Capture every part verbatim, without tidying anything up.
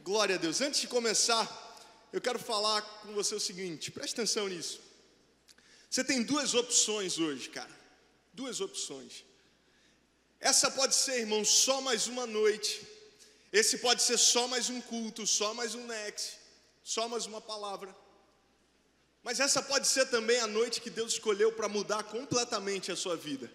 Glória a Deus. Antes de começar, eu quero falar com você o seguinte, presta atenção nisso. Você tem duas opções hoje, cara. Duas opções. Essa pode ser, irmão, só mais uma noite. Esse pode ser só mais um culto, só mais um next, só mais uma palavra. Mas essa pode ser também a noite que Deus escolheu para mudar completamente a sua vida.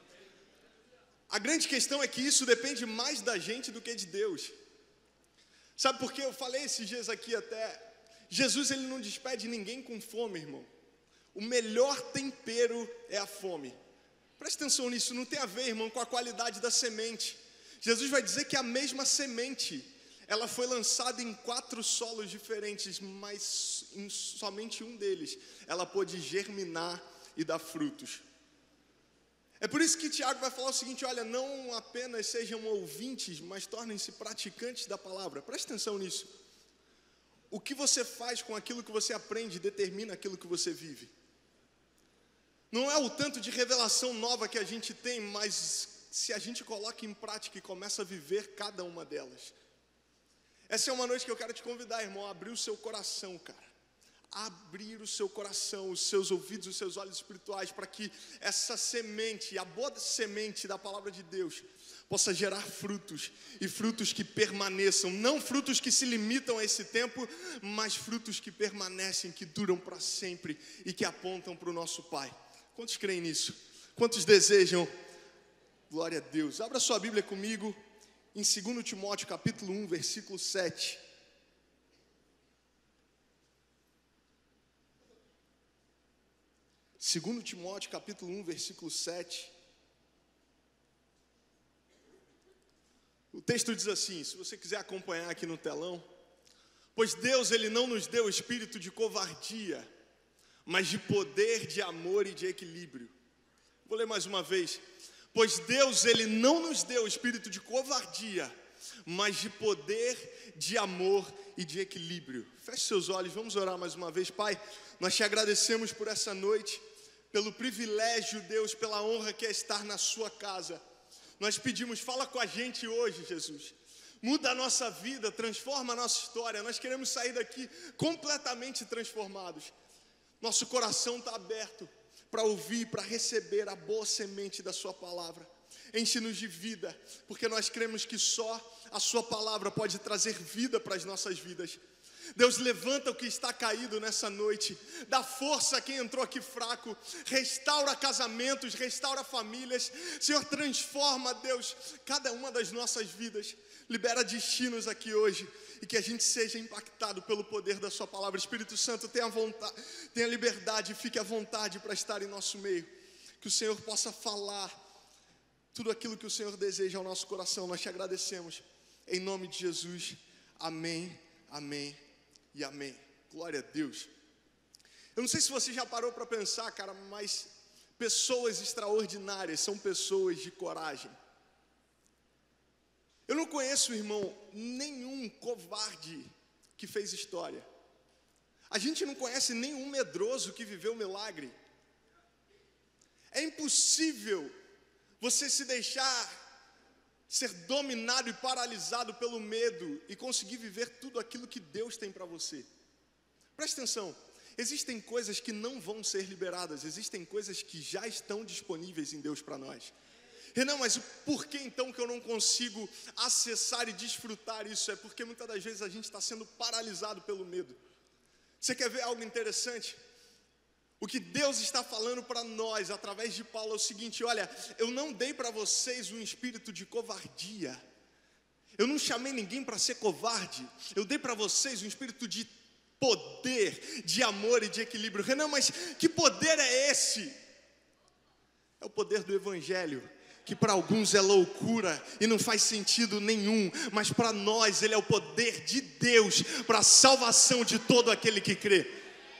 A grande questão é que isso depende mais da gente do que de Deus. Sabe por quê? Eu falei esses dias aqui até, Jesus ele não despede ninguém com fome, irmão. O melhor tempero é a fome. Presta atenção nisso, não tem a ver, irmão, com a qualidade da semente. Jesus vai dizer que a mesma semente, ela foi lançada em quatro solos diferentes, mas em somente um deles, ela pôde germinar e dar frutos. É por isso que Tiago vai falar o seguinte, olha, não apenas sejam ouvintes, mas tornem-se praticantes da palavra. Presta atenção nisso. O que você faz com aquilo que você aprende determina aquilo que você vive. Não é o tanto de revelação nova que a gente tem, mas se a gente coloca em prática e começa a viver cada uma delas. Essa é uma noite que eu quero te convidar, irmão, a abrir o seu coração, cara. Abrir o seu coração, os seus ouvidos, os seus olhos espirituais, para que essa semente, a boa semente da palavra de Deus, possa gerar frutos, e frutos que permaneçam, não frutos que se limitam a esse tempo, mas frutos que permanecem, que duram para sempre, e que apontam para o nosso Pai. Quantos creem nisso? Quantos desejam? Glória a Deus. Abra sua Bíblia comigo, em segundo Timóteo, capítulo um, versículo sete. segundo Timóteo, capítulo um, versículo sete. O texto diz assim, se você quiser acompanhar aqui no telão. Pois Deus, Ele não nos deu espírito de covardia, mas de poder, de amor e de equilíbrio. Vou ler mais uma vez. Pois Deus, Ele não nos deu espírito de covardia, mas de poder, de amor e de equilíbrio. Feche seus olhos, vamos orar mais uma vez. Pai, nós te agradecemos por essa noite, pelo privilégio, Deus, pela honra que é estar na sua casa. Nós pedimos, fala com a gente hoje, Jesus. Muda a nossa vida, transforma a nossa história. Nós queremos sair daqui completamente transformados. Nosso coração está aberto para ouvir, para receber a boa semente da sua palavra. Enche-nos de vida, porque nós cremos que só a sua palavra pode trazer vida para as nossas vidas. Deus, levanta o que está caído nessa noite, dá força a quem entrou aqui fraco, restaura casamentos, restaura famílias. Senhor, transforma, Deus, cada uma das nossas vidas, libera destinos aqui hoje, e que a gente seja impactado pelo poder da sua palavra. Espírito Santo, tenha vontade, tenha liberdade, fique à vontade para estar em nosso meio, que o Senhor possa falar tudo aquilo que o Senhor deseja ao nosso coração. Nós te agradecemos, em nome de Jesus, amém, amém e amém. Glória a Deus. Eu não sei se você já parou para pensar, cara, mas pessoas extraordinárias são pessoas de coragem. Eu não conheço, irmão, nenhum covarde que fez história. A gente não conhece nenhum medroso que viveu milagre. É impossível você se deixar ser dominado e paralisado pelo medo e conseguir viver tudo aquilo que Deus tem para você. Presta atenção, existem coisas que não vão ser liberadas, existem coisas que já estão disponíveis em Deus para nós. Renan, mas por que então que eu não consigo acessar e desfrutar isso? É porque muitas das vezes a gente está sendo paralisado pelo medo. Você quer ver algo interessante? O que Deus está falando para nós, através de Paulo, é o seguinte, olha, eu não dei para vocês um espírito de covardia. Eu não chamei ninguém para ser covarde. Eu dei para vocês um espírito de poder, de amor e de equilíbrio. Renan, mas que poder é esse? É o poder do Evangelho, que para alguns é loucura e não faz sentido nenhum, mas para nós ele é o poder de Deus para a salvação de todo aquele que crê.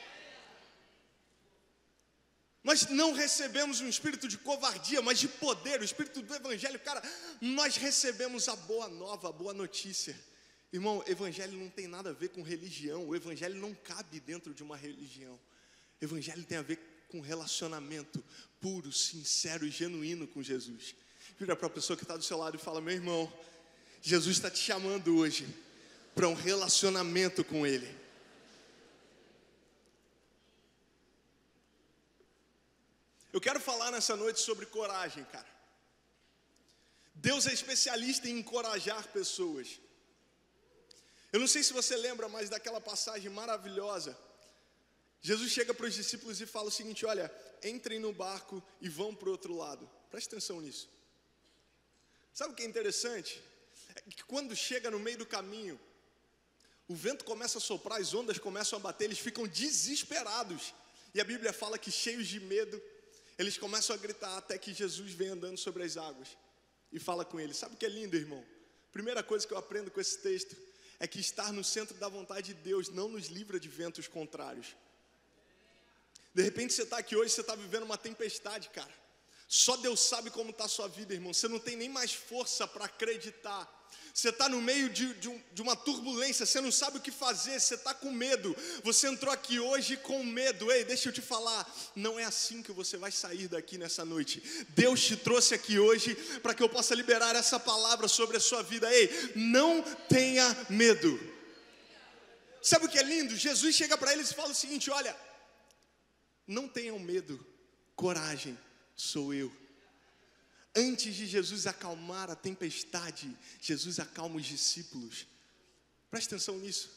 Nós não recebemos um espírito de covardia, mas de poder, o espírito do Evangelho. Cara, nós recebemos a boa nova, a boa notícia. Irmão, Evangelho não tem nada a ver com religião, o Evangelho não cabe dentro de uma religião. O Evangelho tem a ver com relacionamento puro, sincero e genuíno com Jesus. Vira para a pessoa que está do seu lado e fala, meu irmão, Jesus está te chamando hoje para um relacionamento com Ele. Eu quero falar nessa noite sobre coragem, cara. Deus é especialista em encorajar pessoas. Eu não sei se você lembra, mas daquela passagem maravilhosa. Jesus chega para os discípulos e fala o seguinte: olha, entrem no barco e vão para o outro lado. Preste atenção nisso. Sabe o que é interessante? É que quando chega no meio do caminho, o vento começa a soprar, as ondas começam a bater, eles ficam desesperados. E a Bíblia fala que, cheios de medo, eles começam a gritar até que Jesus vem andando sobre as águas e fala com eles. Sabe o que é lindo, irmão? Primeira coisa que eu aprendo com esse texto é que estar no centro da vontade de Deus não nos livra de ventos contrários. De repente você está aqui hoje, você está vivendo uma tempestade, cara. Só Deus sabe como está a sua vida, irmão. Você não tem nem mais força para acreditar. Você está no meio de, de, um, de uma turbulência, você não sabe o que fazer, você está com medo. Você entrou aqui hoje com medo. Ei, deixa eu te falar, não é assim que você vai sair daqui nessa noite. Deus te trouxe aqui hoje para que eu possa liberar essa palavra sobre a sua vida. Ei, não tenha medo. Sabe o que é lindo? Jesus chega para eles e fala o seguinte: olha, não tenham medo, coragem, sou eu. Antes de Jesus acalmar a tempestade, Jesus acalma os discípulos. Presta atenção nisso.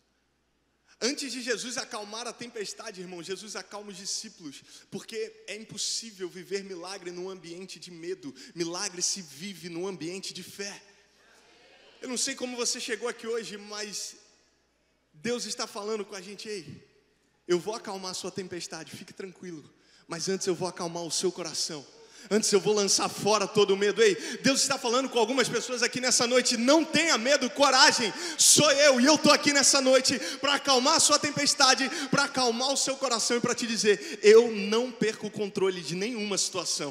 Antes de Jesus acalmar a tempestade, irmão, Jesus acalma os discípulos. Porque é impossível viver milagre num ambiente de medo. Milagre se vive num ambiente de fé. Eu não sei como você chegou aqui hoje, mas Deus está falando com a gente. Ei, eu vou acalmar a sua tempestade, fique tranquilo. Mas antes eu vou acalmar o seu coração. Antes eu vou lançar fora todo o medo. Ei, Deus está falando com algumas pessoas aqui nessa noite. Não tenha medo, coragem, sou eu. E eu estou aqui nessa noite para acalmar a sua tempestade, para acalmar o seu coração e para te dizer: eu não perco o controle de nenhuma situação.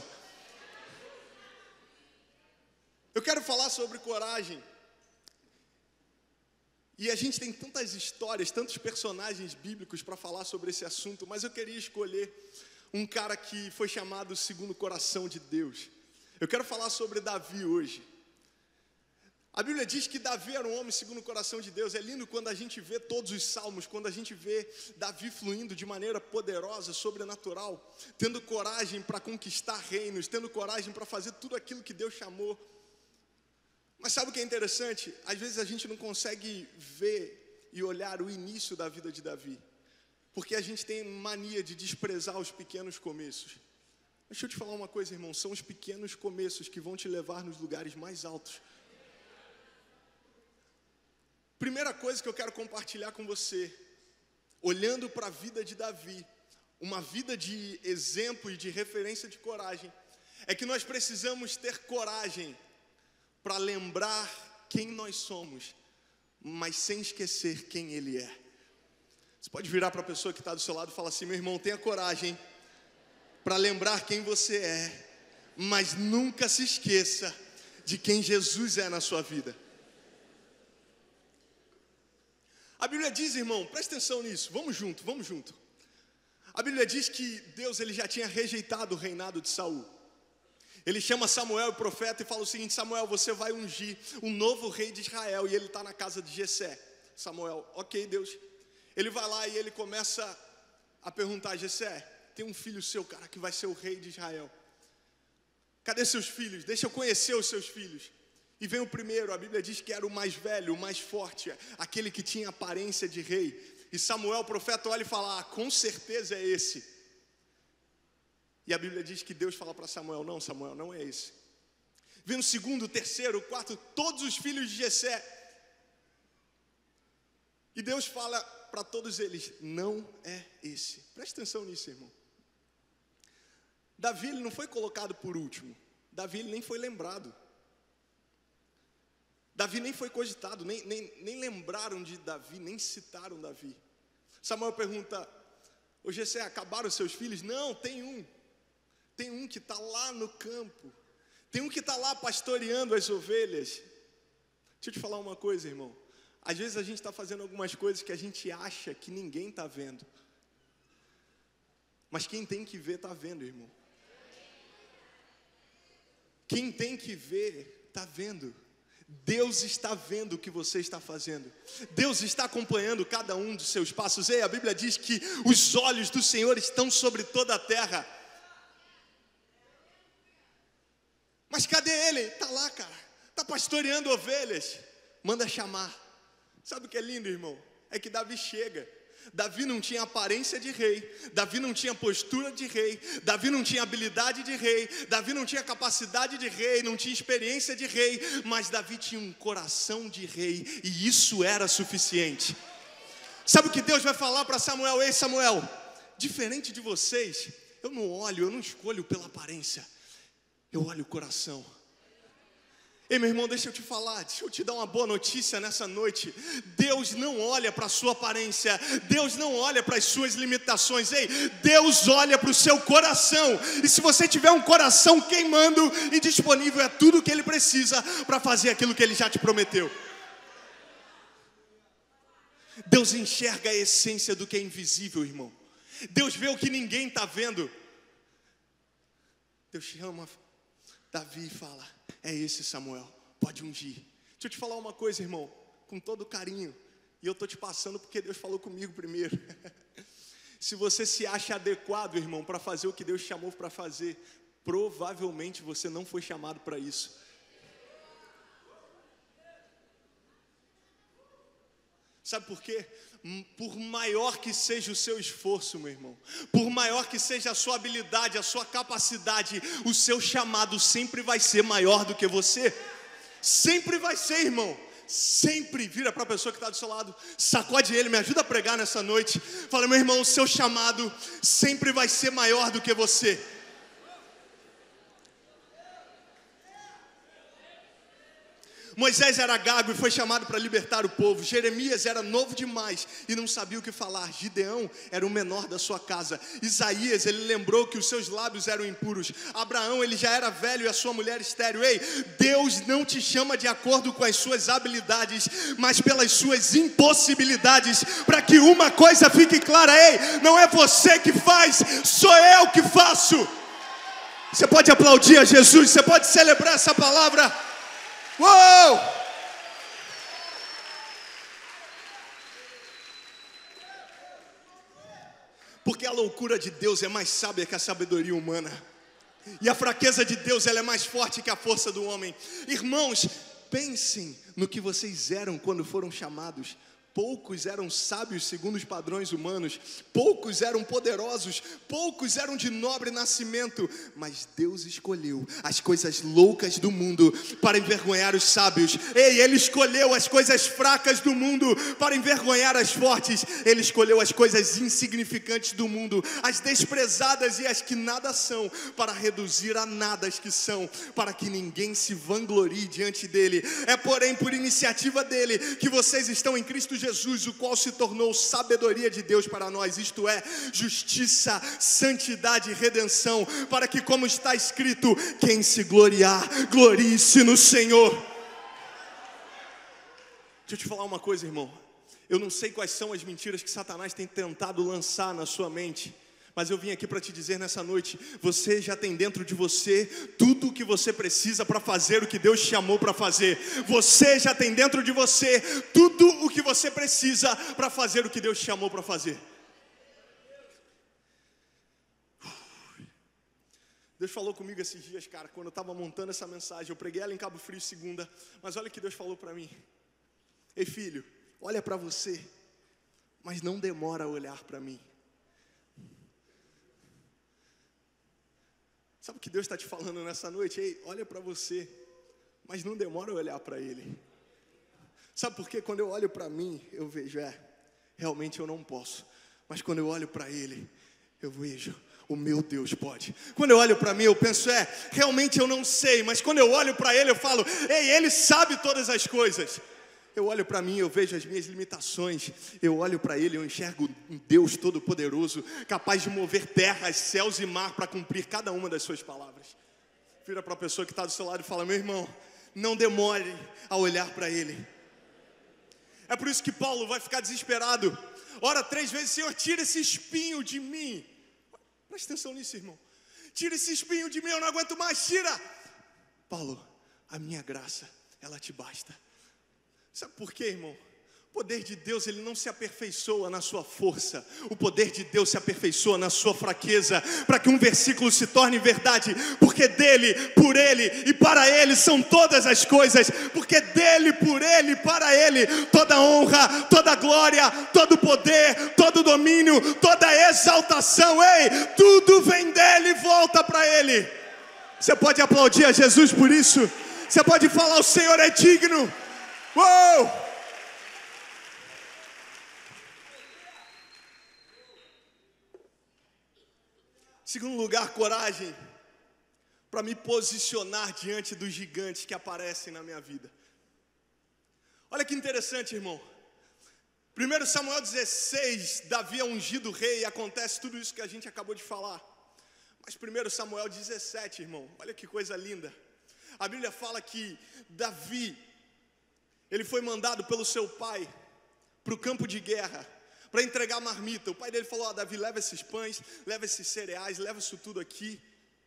Eu quero falar sobre coragem. E a gente tem tantas histórias, tantos personagens bíblicos para falar sobre esse assunto, mas eu queria escolher um cara que foi chamado segundo o coração de Deus. Eu quero falar sobre Davi hoje. A Bíblia diz que Davi era um homem segundo o coração de Deus. É lindo quando a gente vê todos os salmos, quando a gente vê Davi fluindo de maneira poderosa, sobrenatural, tendo coragem para conquistar reinos, tendo coragem para fazer tudo aquilo que Deus chamou. Mas sabe o que é interessante? Às vezes a gente não consegue ver e olhar o início da vida de Davi, porque a gente tem mania de desprezar os pequenos começos. Deixa eu te falar uma coisa, irmão. São os pequenos começos que vão te levar nos lugares mais altos. Primeira coisa que eu quero compartilhar com você, olhando para a vida de Davi, uma vida de exemplo e de referência de coragem, é que nós precisamos ter coragem para lembrar quem nós somos, mas sem esquecer quem Ele é. Você pode virar para a pessoa que está do seu lado e falar assim: meu irmão, tenha coragem para lembrar quem você é, mas nunca se esqueça de quem Jesus é na sua vida. A Bíblia diz, irmão, presta atenção nisso, vamos junto, vamos junto. A Bíblia diz que Deus ele já tinha rejeitado o reinado de Saul. Ele chama Samuel, o profeta, e fala o seguinte: Samuel, você vai ungir um novo rei de Israel, e ele está na casa de Jessé. Samuel, ok, Deus. Ele vai lá e ele começa a perguntar: Jessé, tem um filho seu, cara, que vai ser o rei de Israel. Cadê seus filhos? Deixa eu conhecer os seus filhos. E vem o primeiro, a Bíblia diz que era o mais velho, o mais forte, aquele que tinha aparência de rei. E Samuel, o profeta, olha e fala: ah, com certeza é esse. E a Bíblia diz que Deus fala para Samuel: não, Samuel, não é esse. Vem o segundo, o terceiro, o quarto, todos os filhos de Jessé. E Deus fala para todos eles: não é esse. Presta atenção nisso, irmão. Davi ele não foi colocado por último. Davi ele nem foi lembrado. Davi nem foi cogitado, nem, nem, nem lembraram de Davi, nem citaram Davi. Samuel pergunta: ô Jessé, acabaram os seus filhos? Não, tem um. Tem um que está lá no campo. Tem um que está lá pastoreando as ovelhas. Deixa eu te falar uma coisa, irmão. Às vezes a gente está fazendo algumas coisas que a gente acha que ninguém está vendo. Mas quem tem que ver, está vendo, irmão. Quem tem que ver, está vendo. Deus está vendo o que você está fazendo. Deus está acompanhando cada um dos seus passos. Ei, a Bíblia diz que os olhos do Senhor estão sobre toda a terra. Mas cadê ele? Está lá, cara. Está pastoreando ovelhas. Manda chamar. Sabe o que é lindo, irmão? É que Davi chega. Davi não tinha aparência de rei, Davi não tinha postura de rei, Davi não tinha habilidade de rei, Davi não tinha capacidade de rei, não tinha experiência de rei, mas Davi tinha um coração de rei, e isso era suficiente. Sabe o que Deus vai falar para Samuel? Ei, Samuel, diferente de vocês, eu não olho, eu não escolho pela aparência, eu olho o coração. Ei, meu irmão, deixa eu te falar, deixa eu te dar uma boa notícia nessa noite. Deus não olha para a sua aparência, Deus não olha para as suas limitações. Ei, Deus olha para o seu coração. E se você tiver um coração queimando e disponível, é tudo o que Ele precisa para fazer aquilo que Ele já te prometeu. Deus enxerga a essência do que é invisível, irmão. Deus vê o que ninguém está vendo. Deus chama Davi e fala: é esse, Samuel, pode ungir. Deixa eu te falar uma coisa, irmão, com todo carinho, e eu estou te passando porque Deus falou comigo primeiro. Se você se acha adequado, irmão, para fazer o que Deus chamou para fazer, provavelmente você não foi chamado para isso. Sabe por quê? Por maior que seja o seu esforço, meu irmão, por maior que seja a sua habilidade, a sua capacidade, o seu chamado sempre vai ser maior do que você. Sempre vai ser, irmão. Sempre. Vira para a pessoa que está do seu lado, sacode ele, me ajuda a pregar nessa noite. Fala: meu irmão, o seu chamado sempre vai ser maior do que você. Moisés era gago e foi chamado para libertar o povo. Jeremias era novo demais e não sabia o que falar. Gideão era o menor da sua casa. Isaías, ele lembrou que os seus lábios eram impuros. Abraão, ele já era velho e a sua mulher estéril. Ei, Deus não te chama de acordo com as suas habilidades, mas pelas suas impossibilidades. Para que uma coisa fique clara: ei, não é você que faz, sou eu que faço. Você pode aplaudir a Jesus, você pode celebrar essa palavra. Uou! Porque a loucura de Deus é mais sábia que a sabedoria humana, e a fraqueza de Deus, ela é mais forte que a força do homem. Irmãos, pensem no que vocês eram quando foram chamados. Poucos eram sábios segundo os padrões humanos, poucos eram poderosos, poucos eram de nobre nascimento, mas Deus escolheu as coisas loucas do mundo para envergonhar os sábios. Ei, Ele escolheu as coisas fracas do mundo para envergonhar as fortes. Ele escolheu as coisas insignificantes do mundo, as desprezadas e as que nada são, para reduzir a nada as que são, para que ninguém se vanglorie diante dele. É porém por iniciativa dele que vocês estão em Cristo Jesus, Jesus, o qual se tornou sabedoria de Deus para nós, isto é, justiça, santidade e redenção, para que, como está escrito, quem se gloriar, glorie-se no Senhor. Deixa eu te falar uma coisa, irmão. Eu não sei quais são as mentiras que Satanás tem tentado lançar na sua mente, mas eu vim aqui para te dizer nessa noite: você já tem dentro de você tudo o que você precisa para fazer o que Deus te chamou para fazer. Você já tem dentro de você tudo o que você precisa para fazer o que Deus te chamou para fazer. Deus falou comigo esses dias, cara, quando eu estava montando essa mensagem. Eu preguei ela em Cabo Frio segunda, mas olha o que Deus falou para mim: ei, filho, olha para você, mas não demora a olhar para mim. Sabe o que Deus está te falando nessa noite? Ei, olha para você, mas não demora a olhar para Ele. Sabe por quê? Quando eu olho para mim, eu vejo, é, realmente eu não posso. Mas quando eu olho para Ele, eu vejo, o meu Deus pode. Quando eu olho para mim, eu penso, é, realmente eu não sei. Mas quando eu olho para Ele, eu falo, ei, Ele sabe todas as coisas. Eu olho para mim, eu vejo as minhas limitações. Eu olho para Ele, eu enxergo um Deus todo-poderoso, capaz de mover terras, céus e mar para cumprir cada uma das suas palavras. Vira para a pessoa que está do seu lado e fala: meu irmão, não demore a olhar para Ele. É por isso que Paulo vai ficar desesperado. Ora três vezes: Senhor, tira esse espinho de mim. Presta atenção nisso, irmão. Tira esse espinho de mim, eu não aguento mais, tira. Paulo, a minha graça, ela te basta. Sabe por quê, irmão? O poder de Deus, ele não se aperfeiçoa na sua força. O poder de Deus se aperfeiçoa na sua fraqueza, para que um versículo se torne verdade. Porque dele, por ele e para ele são todas as coisas. Porque dele, por ele e para ele toda honra, toda glória, todo poder, todo domínio, toda exaltação. Ei, tudo vem dele e volta para ele. Você pode aplaudir a Jesus por isso? Você pode falar: o Senhor é digno. Uou! Segundo lugar, coragem para me posicionar diante dos gigantes que aparecem na minha vida. Olha que interessante, irmão. primeiro Samuel dezesseis, Davi é ungido rei e acontece tudo isso que a gente acabou de falar. Mas primeiro Samuel dezessete, irmão, olha que coisa linda. A Bíblia fala que Davi, ele foi mandado pelo seu pai para o campo de guerra, para entregar marmita. O pai dele falou: ó, Davi, leva esses pães, leva esses cereais, leva isso tudo aqui,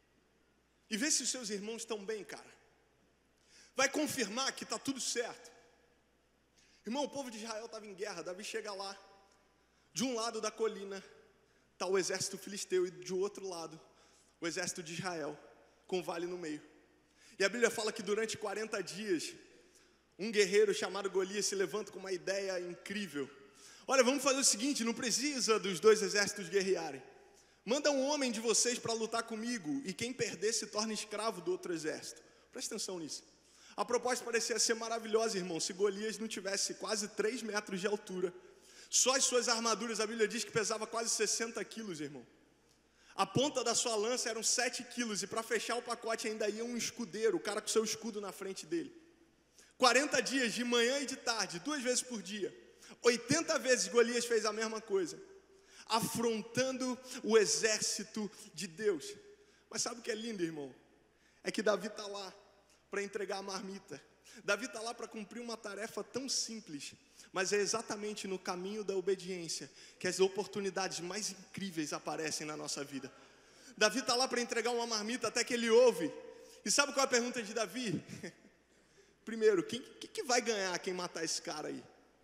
e vê se os seus irmãos estão bem, cara. Vai confirmar que está tudo certo. Irmão, o povo de Israel estava em guerra. Davi chega lá, de um lado da colina está o exército filisteu, e de outro lado o exército de Israel, com o vale no meio. E a Bíblia fala que durante quarenta dias, um guerreiro chamado Golias se levanta com uma ideia incrível. Olha, vamos fazer o seguinte: não precisa dos dois exércitos guerrearem. Manda um homem de vocês para lutar comigo, e quem perder se torna escravo do outro exército. Presta atenção nisso. A proposta parecia ser maravilhosa, irmão, se Golias não tivesse quase três metros de altura. Só as suas armaduras, a Bíblia diz que pesava quase sessenta quilos, irmão. A ponta da sua lança eram sete quilos, e para fechar o pacote ainda ia um escudeiro, o cara com seu escudo na frente dele. quarenta dias, de manhã e de tarde, duas vezes por dia. oitenta vezes Golias fez a mesma coisa, afrontando o exército de Deus. Mas sabe o que é lindo, irmão? É que Davi está lá para entregar a marmita. Davi está lá para cumprir uma tarefa tão simples, mas é exatamente no caminho da obediência que as oportunidades mais incríveis aparecem na nossa vida. Davi está lá para entregar uma marmita até que ele ouve. E sabe qual é a pergunta de Davi? Primeiro, quem que, que vai ganhar quem matar esse cara aí?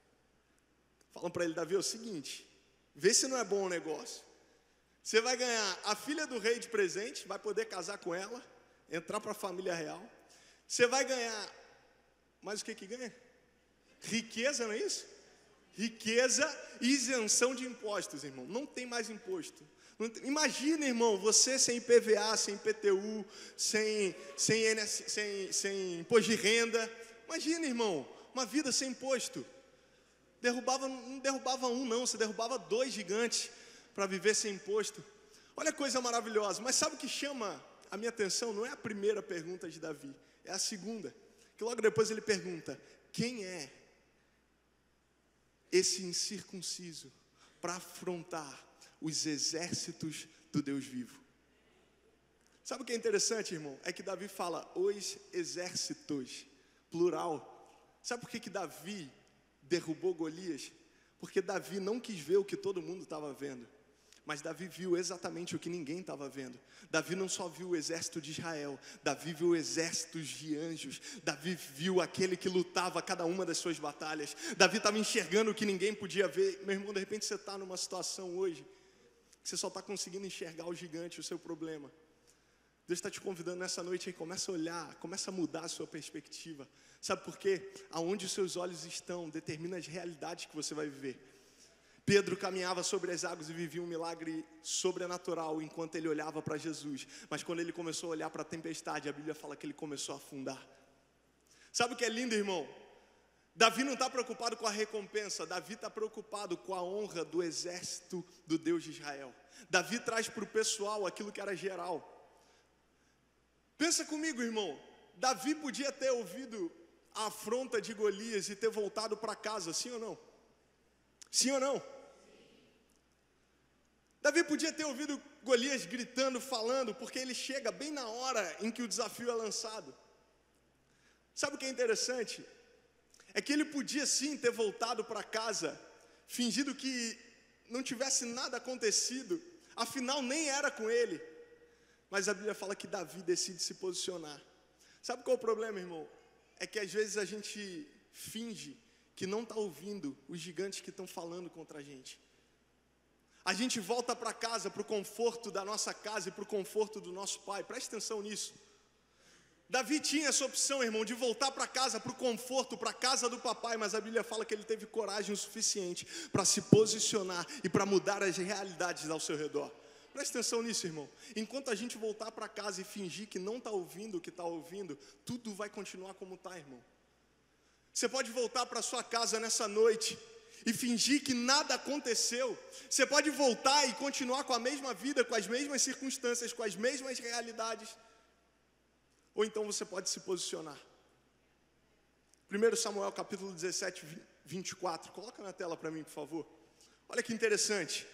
Falam para ele: Davi, é o seguinte, vê se não é bom o negócio. Você vai ganhar a filha do rei de presente, vai poder casar com ela, entrar para a família real. Você vai ganhar, mas o que que ganha? Riqueza, não é isso? Riqueza e isenção de impostos, irmão. Não tem mais imposto. Não tem, imagina, irmão, você sem I P V A, sem I P T U, sem, sem, N S, sem, sem imposto de renda. Imagina, irmão, uma vida sem imposto. Derrubava, não derrubava um não, você derrubava dois gigantes para viver sem imposto. Olha que coisa maravilhosa. Mas sabe o que chama a minha atenção? Não é a primeira pergunta de Davi, é a segunda, que logo depois ele pergunta: quem é esse incircunciso para afrontar os exércitos do Deus vivo? Sabe o que é interessante, irmão? É que Davi fala os exércitos, plural. Sabe por que que Davi derrubou Golias? Porque Davi não quis ver o que todo mundo estava vendo, mas Davi viu exatamente o que ninguém estava vendo. Davi não só viu o exército de Israel, Davi viu exércitos de anjos. Davi viu aquele que lutava cada uma das suas batalhas. Davi estava enxergando o que ninguém podia ver. Meu irmão, de repente você está numa situação hoje que você só está conseguindo enxergar o gigante, o seu problema. Deus está te convidando nessa noite aí, começa a olhar, começa a mudar a sua perspectiva. Sabe por quê? Aonde os seus olhos estão determina as realidades que você vai viver. Pedro caminhava sobre as águas e vivia um milagre sobrenatural enquanto ele olhava para Jesus. Mas quando ele começou a olhar para a tempestade, a Bíblia fala que ele começou a afundar. Sabe o que é lindo, irmão? Davi não está preocupado com a recompensa, Davi está preocupado com a honra do exército do Deus de Israel. Davi traz para o pessoal aquilo que era geral. Pensa comigo, irmão. Davi podia ter ouvido a afronta de Golias e ter voltado para casa, sim ou não? Sim ou não? Davi podia ter ouvido Golias gritando, falando, porque ele chega bem na hora em que o desafio é lançado. Sabe o que é interessante? É que ele podia sim ter voltado para casa, fingindo que não tivesse nada acontecido, afinal nem era com ele. Mas a Bíblia fala que Davi decide se posicionar. Sabe qual é o problema, irmão? é que às vezes a gente finge que não está ouvindo os gigantes que estão falando contra a gente. A gente volta para casa, para o conforto da nossa casa e para o conforto do nosso pai. Preste atenção nisso. Davi tinha essa opção, irmão, de voltar para casa, para o conforto, para a casa do papai, mas a Bíblia fala que ele teve coragem o suficiente para se posicionar e para mudar as realidades ao seu redor. Presta atenção nisso, irmão. Enquanto a gente voltar para casa e fingir que não está ouvindo o que está ouvindo, tudo vai continuar como está, irmão. Você pode voltar para sua casa nessa noite e fingir que nada aconteceu. Você pode voltar e continuar com a mesma vida, com as mesmas circunstâncias, com as mesmas realidades. Ou então você pode se posicionar. primeiro Samuel capítulo dezessete, vinte e quatro. Coloca na tela para mim, por favor. Olha que interessante.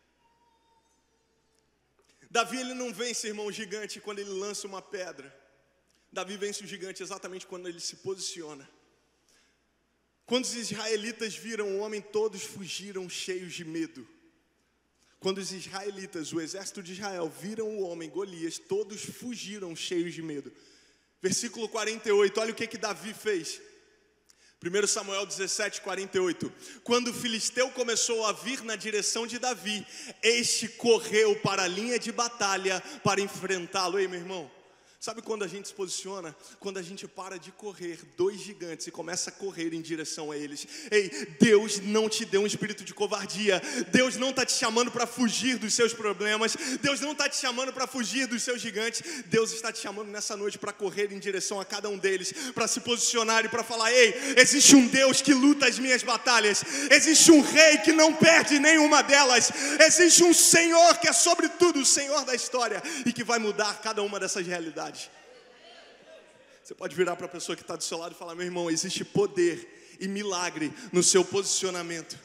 Davi, ele não vence, irmão, o gigante quando ele lança uma pedra. Davi vence o gigante exatamente quando ele se posiciona. Quando os israelitas viram o homem, todos fugiram cheios de medo. Quando os israelitas, o exército de Israel, viram o homem, Golias, todos fugiram cheios de medo. Versículo quarenta e oito, olha o que que Davi fez. primeiro Samuel dezessete, quarenta e oito. Quando o filisteu começou a vir na direção de Davi, este correu para a linha de batalha para enfrentá-lo. Ei, meu irmão, sabe quando a gente se posiciona? Quando a gente para de correr dois gigantes e começa a correr em direção a eles. Ei, Deus não te deu um espírito de covardia. Deus não está te chamando para fugir dos seus problemas. Deus não está te chamando para fugir dos seus gigantes. Deus está te chamando nessa noite para correr em direção a cada um deles, para se posicionar e para falar: ei, existe um Deus que luta as minhas batalhas. Existe um rei que não perde nenhuma delas. Existe um Senhor que é sobre tudo o Senhor da história e que vai mudar cada uma dessas realidades. Você pode virar para a pessoa que está do seu lado e falar: meu irmão, existe poder e milagre no seu posicionamento.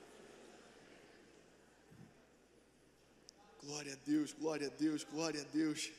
Glória a Deus, glória a Deus, glória a Deus.